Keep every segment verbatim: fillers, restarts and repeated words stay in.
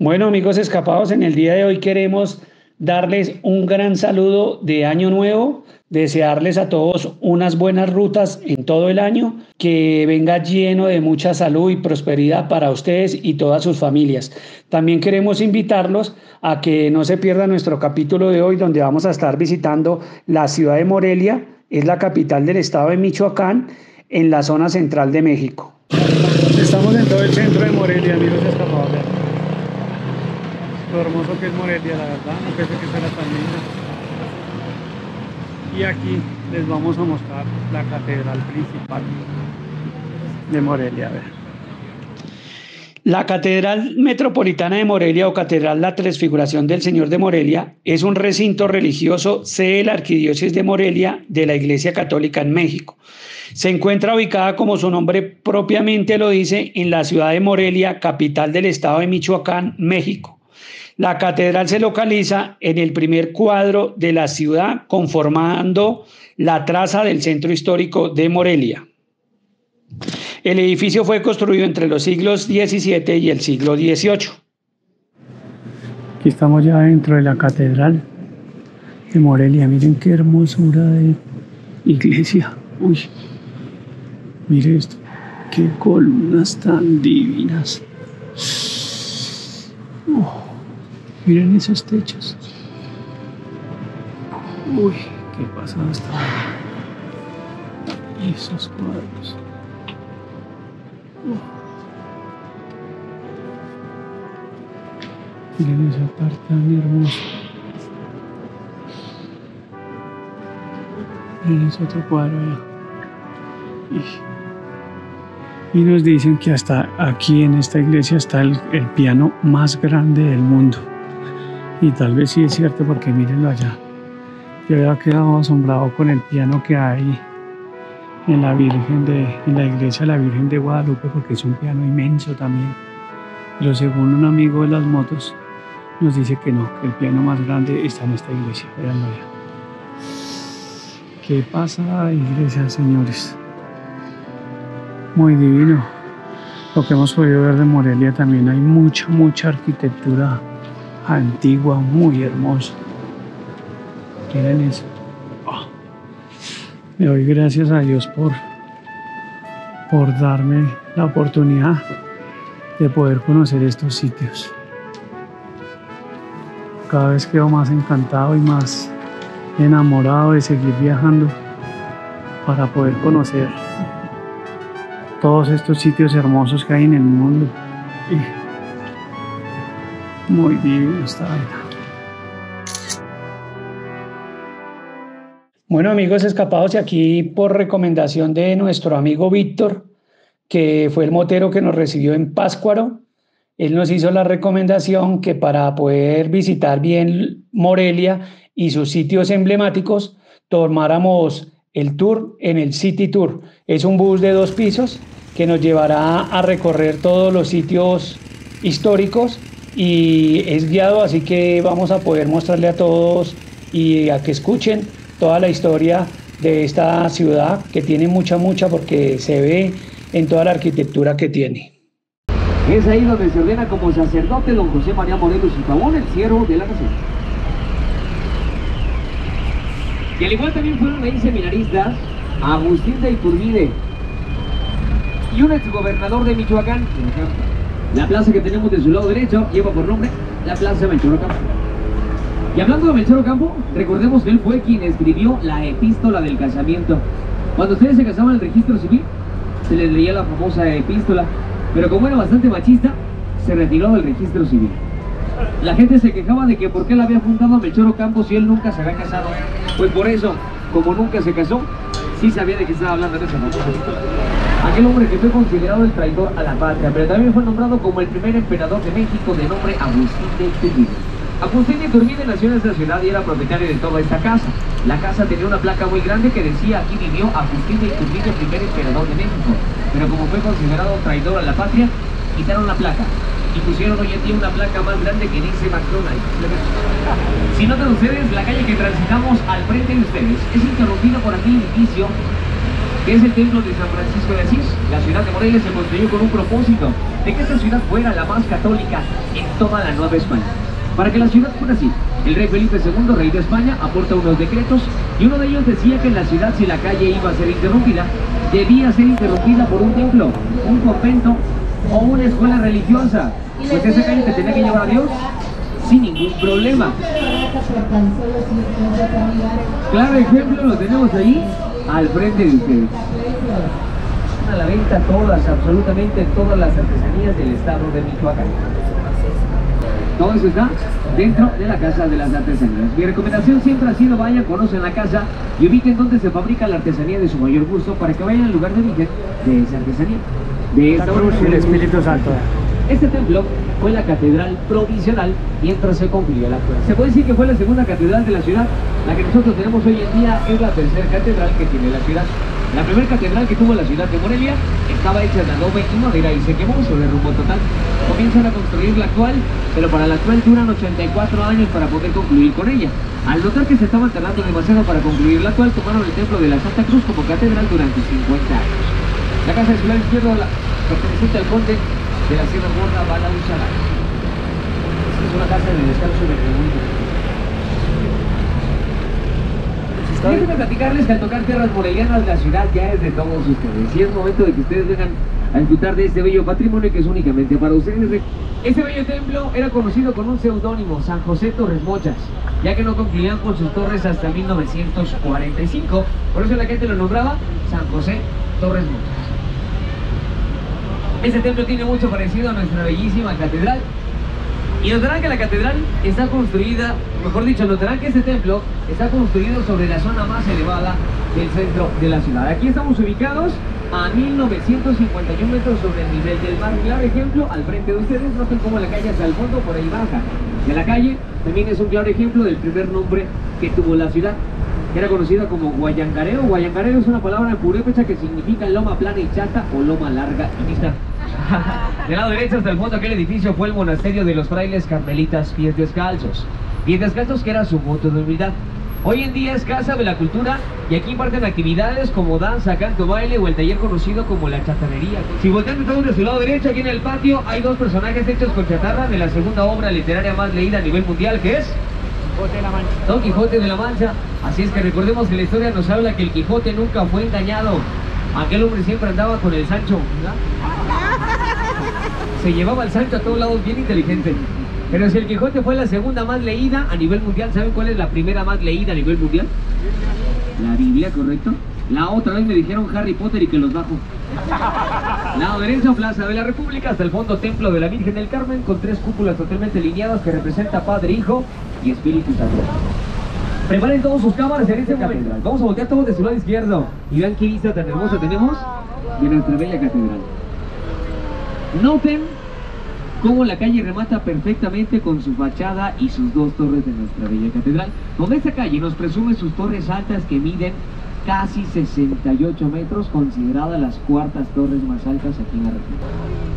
Bueno, amigos escapados, en el día de hoy queremos darles un gran saludo de Año Nuevo, desearles a todos unas buenas rutas en todo el año, que venga lleno de mucha salud y prosperidad para ustedes y todas sus familias. También queremos invitarlos a que no se pierdan nuestro capítulo de hoy, donde vamos a estar visitando la ciudad de Morelia, es la capital del estado de Michoacán, en la zona central de México. Estamos en todo el centro de Morelia, amigos escapados. Lo hermoso que es Morelia, la verdad, no pensé que fuera tan linda. Y aquí les vamos a mostrar la catedral principal de Morelia. A ver. La Catedral Metropolitana de Morelia, o Catedral La Transfiguración del Señor de Morelia, es un recinto religioso sede de la Arquidiócesis de Morelia de la Iglesia Católica en México. Se encuentra ubicada, como su nombre propiamente lo dice, en la ciudad de Morelia, capital del estado de Michoacán, México. La catedral se localiza en el primer cuadro de la ciudad, conformando la traza del centro histórico de Morelia. El edificio fue construido entre los siglos diecisiete y el siglo dieciocho. Aquí estamos ya dentro de la catedral de Morelia. Miren qué hermosura de iglesia. Uy, mire esto, qué columnas tan divinas. Oh. Miren esos techos. Uy, qué pasada está. Y esos cuadros. Uh. Miren esa parte tan hermosa. Miren ese otro cuadro allá. Y, y nos dicen que hasta aquí en esta iglesia está el, el piano más grande del mundo. Y tal vez sí es cierto, porque mírenlo allá. Yo había quedado asombrado con el piano que hay en la Virgen de, en la iglesia de la Virgen de Guadalupe, porque es un piano inmenso también. Pero según un amigo de las motos, nos dice que no, que el piano más grande está en esta iglesia. Véanlo allá. ¿Qué pasa, iglesia, señores? Muy divino. Lo que hemos podido ver de Morelia, también hay mucha, mucha arquitectura antigua, muy hermosa. Miren eso. Oh. Le doy gracias a Dios por, por darme la oportunidad de poder conocer estos sitios. Cada vez quedo más encantado y más enamorado de seguir viajando para poder conocer todos estos sitios hermosos que hay en el mundo. Y muy divino esta vaina. Bueno, amigos escapados, y aquí por recomendación de nuestro amigo Víctor, que fue el motero que nos recibió en Pátzcuaro, él nos hizo la recomendación que para poder visitar bien Morelia y sus sitios emblemáticos, tomáramos el tour en el City Tour. Es un bus de dos pisos que nos llevará a recorrer todos los sitios históricos y es guiado, así que vamos a poder mostrarle a todos y a que escuchen toda la historia de esta ciudad, que tiene mucha, mucha, porque se ve en toda la arquitectura que tiene. Es ahí donde se ordena como sacerdote don José María Morelos y Pavón, el ciervo de la nación. Y al igual también fueron ahí seminaristas Agustín de Iturbide y un exgobernador de Michoacán. La plaza que tenemos de su lado derecho lleva por nombre la Plaza Melchor Ocampo. Y hablando de Melchor Ocampo, recordemos que él fue quien escribió la epístola del casamiento. Cuando ustedes se casaban en el registro civil, se les leía la famosa epístola, pero como era bastante machista, se retiró del registro civil. La gente se quejaba de que por qué la había fundado Melchor Ocampo si él nunca se había casado. Pues por eso, como nunca se casó, sí sabía de qué estaba hablando en ese momento. Aquel hombre que fue considerado el traidor a la patria, pero también fue nombrado como el primer emperador de México, de nombre Agustín de Iturbide. Agustín de Iturbide nació en esta ciudad y era propietario de toda esta casa. La casa tenía una placa muy grande que decía: aquí vivió Agustín de Iturbide, primer emperador de México. Pero como fue considerado traidor a la patria, quitaron la placa y pusieron hoy en día una placa más grande que dice McDonald's. Si notan ustedes, la calle que transitamos al frente de ustedes es interrumpida por aquel edificio que es el templo de San Francisco de Asís. La ciudad de Morelia se construyó con un propósito, de que esta ciudad fuera la más católica en toda la Nueva España. Para que la ciudad fuera así, el rey Felipe segundo, rey de España, aporta unos decretos, y uno de ellos decía que en la ciudad, si la calle iba a ser interrumpida, debía ser interrumpida por un templo, un convento o una escuela religiosa, pues esa calle te tenía que llevar a Dios sin ningún problema. Claro ejemplo lo tenemos ahí al frente de ustedes. A la venta todas, absolutamente todas las artesanías del estado de Michoacán. Todo eso está dentro de la Casa de las Artesanías. Mi recomendación siempre ha sido: vayan, conocen la casa y ubiquen dónde se fabrica la artesanía de su mayor gusto, para que vayan al lugar de origen de esa artesanía, de esta Cruz y el Espíritu Santo. Este templo fue la catedral provisional mientras se concluyó la actual. Se puede decir que fue la segunda catedral de la ciudad. La que nosotros tenemos hoy en día es la tercera catedral que tiene la ciudad. La primera catedral que tuvo la ciudad de Morelia estaba hecha de adobe y madera y se quemó, se derrumbó total. Comienzan a construir la actual, pero para la actual duran ochenta y cuatro años para poder concluir con ella. Al notar que se estaban tardando demasiado para concluir la actual, tomaron el templo de la Santa Cruz como catedral durante cincuenta años. La casa de su lado izquierdo, la perteneciente al conde de la Sierra Gorda, Balauzara. Es una casa de descanso de reunión. Déjenme platicarles que al tocar tierras morelianas, la ciudad ya es de todos ustedes. Y es momento de que ustedes vengan a disfrutar de este bello patrimonio que es únicamente para ustedes. Este bello templo era conocido con un seudónimo, San José Torres Mochas, ya que no concluían con sus torres hasta mil novecientos cuarenta y cinco. Por eso la gente lo nombraba San José Torres Mochas. Este templo tiene mucho parecido a nuestra bellísima catedral. Y notarán que la catedral está construida, mejor dicho, notarán que este templo está construido sobre la zona más elevada del centro de la ciudad. Aquí estamos ubicados a mil novecientos cincuenta y un metros sobre el nivel del mar. Claro ejemplo, al frente de ustedes, noten cómo la calle hasta el fondo por ahí baja. De la calle también es un claro ejemplo del primer nombre que tuvo la ciudad, que era conocida como Guayangareo. Guayangareo es una palabra en purépecha que significa loma plana y chata o loma larga y lista. Del lado derecho hasta el fondo aquel edificio fue el monasterio de los frailes carmelitas Pies Descalzos. Pies Descalzos, que era su voto de humildad. Hoy en día es casa de la cultura y aquí imparten actividades como danza, canto, baile o el taller conocido como la chatarrería. Si voltean de todo de su lado derecho, aquí en el patio hay dos personajes hechos con chatarra de la segunda obra literaria más leída a nivel mundial, que es Quijote de la Mancha. Don Quijote de la Mancha. Así es que recordemos que la historia nos habla que el Quijote nunca fue engañado. Aquel hombre siempre andaba con el Sancho, ¿verdad? Se llevaba el Sancho a todos lados, bien inteligente. Pero si el Quijote fue la segunda más leída a nivel mundial, ¿saben cuál es la primera más leída a nivel mundial? La Biblia, ¿correcto? La otra vez me dijeron Harry Potter y que los bajo. Lado derecho, Plaza de la República, hasta el fondo Templo de la Virgen del Carmen, con tres cúpulas totalmente alineadas que representa Padre, Hijo y Espíritu Santo. Preparen todos sus cámaras en este catedral. Vamos a voltear todos de su lado izquierdo y vean qué vista tan hermosa tenemos de nuestra bella catedral. Noten cómo la calle remata perfectamente con su fachada y sus dos torres de nuestra bella catedral, donde esta calle nos presume sus torres altas que miden casi sesenta y ocho metros, consideradas las cuartas torres más altas aquí en la República.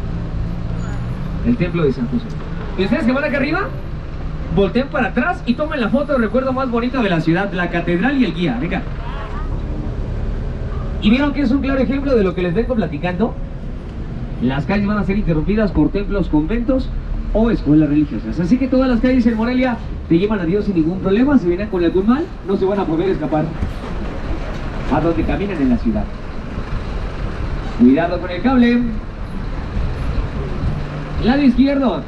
El templo de San José. ¿Y ustedes que van acá arriba? Volteen para atrás y tomen la foto de recuerdo más bonito de la ciudad, la catedral y el guía. Venga. ¿Y vieron que es un claro ejemplo de lo que les vengo platicando? Las calles van a ser interrumpidas por templos, conventos o escuelas religiosas. Así que todas las calles en Morelia te llevan a Dios sin ningún problema. Si vienen con algún mal, no se van a poder escapar a donde caminan en la ciudad. Cuidado con el cable. Lado izquierdo.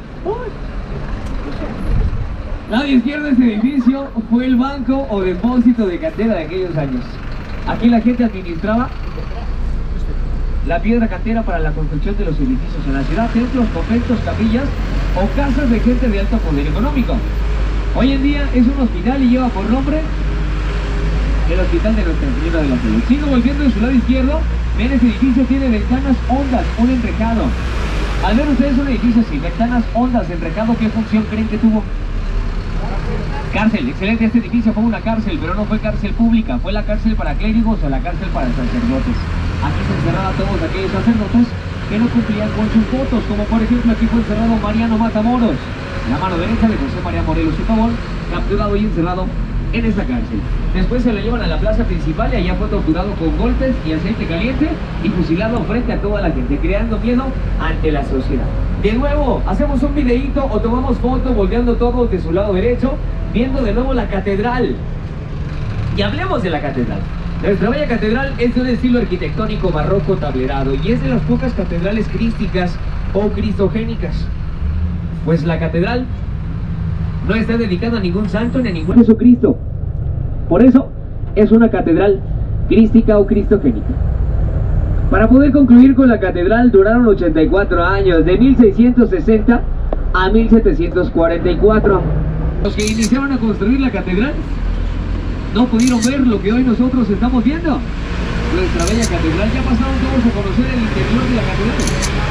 Lado izquierdo de este edificio fue el banco o depósito de cantera de aquellos años. Aquí la gente administraba la piedra cantera para la construcción de los edificios en la ciudad, templos, conventos, capillas o casas de gente de alto poder económico. Hoy en día es un hospital y lleva por nombre el Hospital de Nuestra Señora de la Salud. Sigo volviendo de su lado izquierdo. Ven, este edificio tiene ventanas hondas, un enrejado. Al ver ustedes un edificio así, ventanas hondas, enrejado, ¿qué función creen que tuvo? Cárcel, excelente. Este edificio fue una cárcel, pero no fue cárcel pública, fue la cárcel para clérigos o la cárcel para sacerdotes. Aquí se encerraban todos aquellos sacerdotes que no cumplían con sus votos, como por ejemplo aquí fue encerrado Mariano Matamoros, la mano derecha de José María Morelos y Pavón, capturado y encerrado en esta cárcel. Después se lo llevan a la plaza principal y allá fue torturado con golpes y aceite caliente y fusilado frente a toda la gente, creando miedo ante la sociedad. De nuevo, hacemos un videíto o tomamos foto volteando todo de su lado derecho, viendo de nuevo la catedral. Y hablemos de la catedral. Nuestra bella catedral es de un estilo arquitectónico barroco tablerado y es de las pocas catedrales crísticas o cristogénicas. Pues la catedral no está dedicada a ningún santo ni a ningún Jesucristo. Por eso es una catedral crística o cristogénica. Para poder concluir con la catedral duraron ochenta y cuatro años, de mil seiscientos sesenta a mil setecientos cuarenta y cuatro. Los que iniciaron a construir la catedral no pudieron ver lo que hoy nosotros estamos viendo. Nuestra bella catedral. Ya pasaron todos a conocer el interior de la catedral.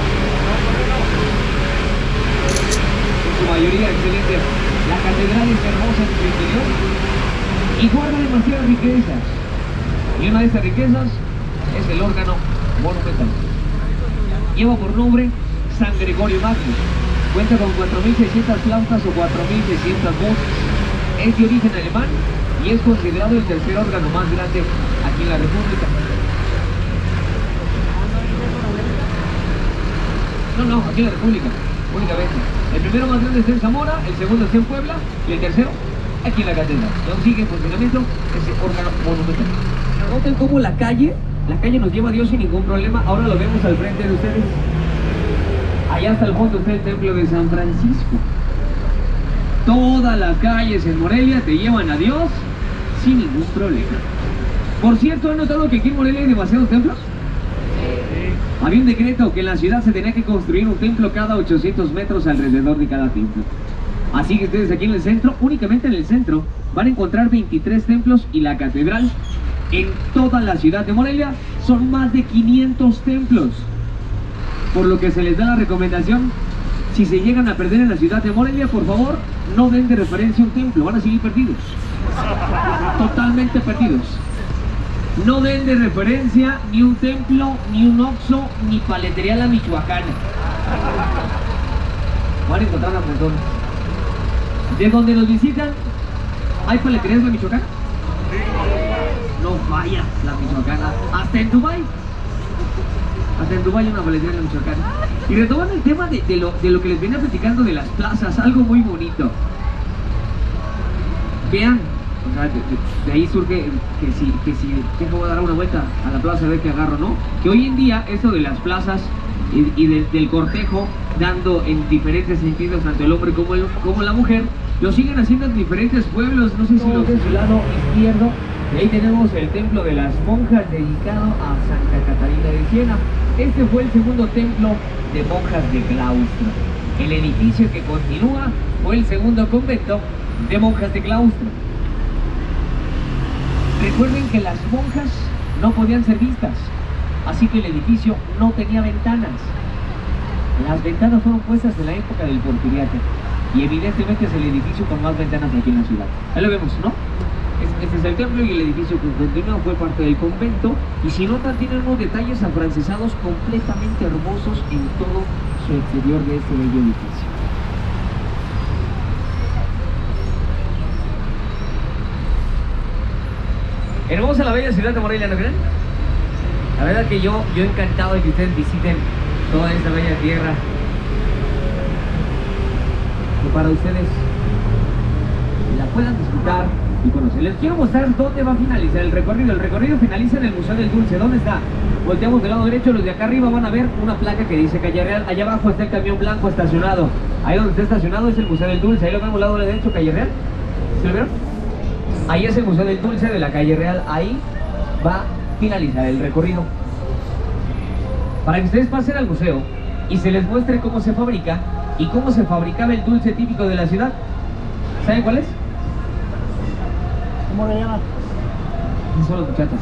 En su mayoría excelente. La catedral es hermosa en su interior y guarda demasiadas riquezas. Y una de estas riquezas es el órgano monumental. Lleva por nombre San Gregorio Magno. Cuenta con cuatro mil seiscientas flautas o cuatro mil seiscientas voces. Es de origen alemán y es considerado el tercer órgano más grande aquí en la República. No, no, aquí en la República, únicamente. El primero más grande está en Zamora, el segundo está en Puebla y el tercero aquí en la catedral. Y aún sigue en funcionamiento ese órgano monumental. Noten cómo la calle, la calle nos lleva a Dios sin ningún problema. Ahora lo vemos al frente de ustedes. Allá hasta el fondo está el templo de San Francisco. Todas las calles en Morelia te llevan a Dios sin ningún problema. Por cierto, ¿han notado que aquí en Morelia hay demasiados templos? Sí. Había un decreto que en la ciudad se tenía que construir un templo cada ochocientos metros alrededor de cada templo. Así que ustedes aquí en el centro, únicamente en el centro, van a encontrar veintitrés templos y la catedral. En toda la ciudad de Morelia son más de quinientos templos. Por lo que se les da la recomendación, si se llegan a perder en la ciudad de Morelia, por favor, no den de referencia un templo, van a seguir perdidos. Totalmente perdidos. No den de referencia ni un templo, ni un Oxxo, ni paletería La Michoacana. Van a encontrar las personas. De donde nos visitan, ¿hay paleterías La Michoacana? No falla La Michoacana. Hasta en Dubái. Hasta en Dubái hay una paletería La Michoacana. Y retoman el tema de, de, lo, de lo que les venía platicando de las plazas, algo muy bonito. Vean, o sea, de, de, de ahí surge que si, que si tengo que dar una vuelta a la plaza a ver qué agarro, ¿no? Que hoy en día eso de las plazas y, y de, del cortejo, dando en diferentes sentidos tanto el hombre como, el, como la mujer, lo siguen haciendo en diferentes pueblos. No sé si lo ven su lado izquierdo. Y ahí tenemos el templo de las monjas dedicado a Santa Catarina de Siena. Este fue el segundo templo de monjas de claustro. El edificio que continúa fue el segundo convento de monjas de claustro. Recuerden que las monjas no podían ser vistas, así que el edificio no tenía ventanas. Las ventanas fueron puestas en la época del Porfiriato y evidentemente es el edificio con más ventanas aquí en la ciudad. Ahí lo vemos, ¿no? Este es el templo y el edificio que continuó fue parte del convento. Y si notan, tienen unos detalles afrancesados completamente hermosos en todo su exterior de este bello edificio. Hermosa la bella ciudad de Morelia, ¿no creen? La verdad que yo, yo encantado de que ustedes visiten toda esta bella tierra. Que para ustedes la puedan disfrutar y conocer. Les quiero mostrar dónde va a finalizar el recorrido. El recorrido finaliza en el Museo del Dulce. ¿Dónde está? Volteamos del lado derecho. Los de acá arriba van a ver una placa que dice Calle Real. Allá abajo está el camión blanco estacionado. Ahí donde está estacionado es el Museo del Dulce. Ahí lo vemos al lado derecho, Calle Real. ¿Se lo vieron? Ahí es el Museo del Dulce de la Calle Real. Ahí va a finalizar el recorrido. Para que ustedes pasen al museo y se les muestre cómo se fabrica y cómo se fabricaba el dulce típico de la ciudad. ¿Saben cuál es? ¿Cómo le llaman? Son los muchachos.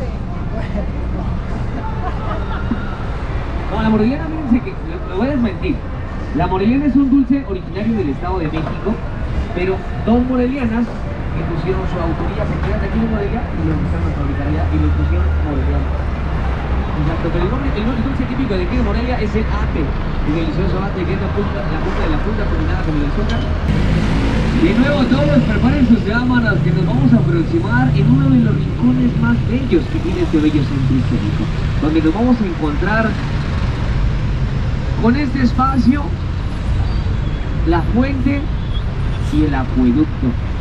No, la moreliana, fíjense que lo, lo voy a desmentir. La moreliana es un dulce originario del Estado de México, pero dos morelianas que pusieron su autoría, se quedan aquí en Morelia y lo empezaron a fabricar allá y lo pusieron moreliana. Exacto, pero el nombre, el, el dulce típico de aquí de Morelia es el ate, el delicioso ate, que es la punta, la punta de la fruta combinada con el azúcar. De nuevo todos preparen sus cámaras que nos vamos a aproximar en uno de los rincones más bellos que tiene este bello centro histórico, donde nos vamos a encontrar con este espacio, la fuente y el acueducto.